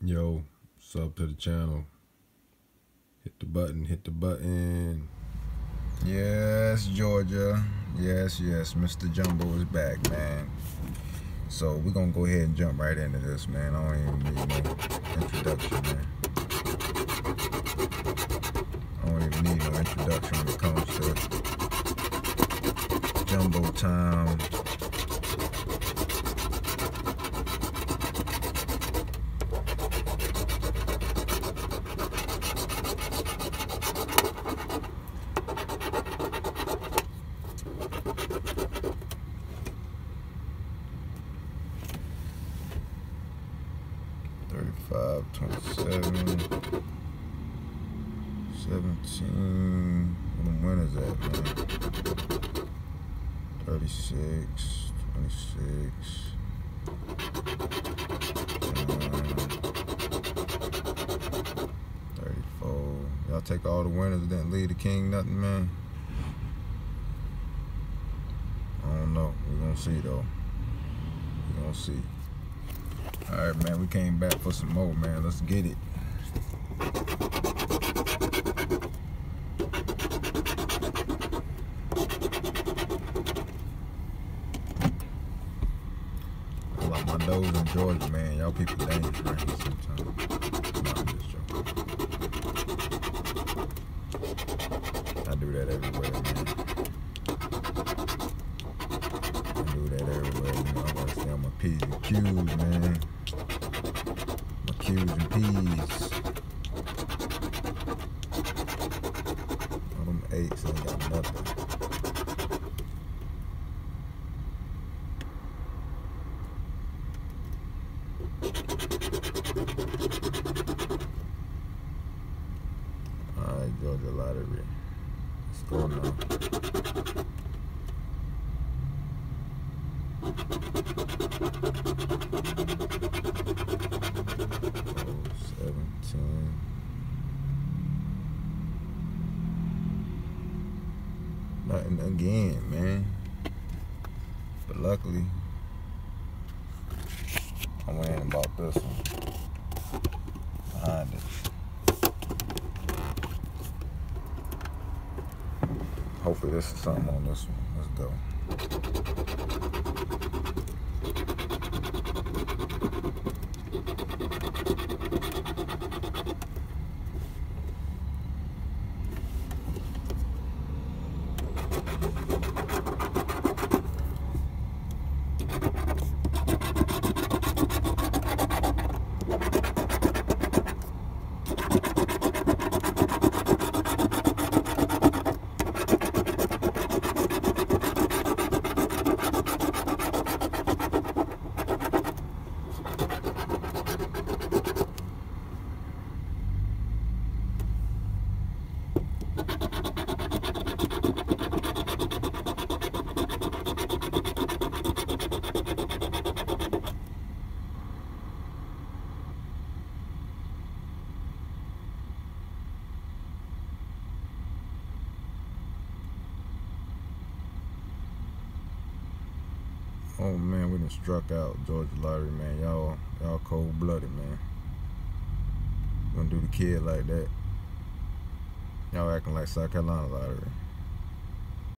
Yo, sub to the channel. Hit the button, hit the button. Yes, Georgia. Yes, Mr. Jumbo is back, man. So we're gonna go ahead and jump right into this, man. I don't even need no introduction, man. I don't even need no introduction when it comes to Jumbo time. $35, $27, $17. Where them winners at, man? 36, 26. 34. Y'all take all the winners, didn't leave the king nothing, man. I don't know. We're gonna see though. We're gonna see. Alright, man, we came back for some more, man. Let's get it. I like my nose in Georgia, man. Y'all people dangerous right here sometimes. No, I'm just joking. I do that everywhere, man. I do that everywhere, you know. I gotta stay on my P's and Q's, man. My Q's and P's. All them 8s ain't got nothing. Alright, Georgia Lottery. Let's go now. Oh, 17. Nothing again, man. But luckily, I went in and bought this one. Behind it. Hopefully this is something on this one. Let's go. Oh man, we done struck out Georgia Lottery, man. Y'all cold-blooded, man. Gonna do the kid like that. Y'all acting like South Carolina Lottery.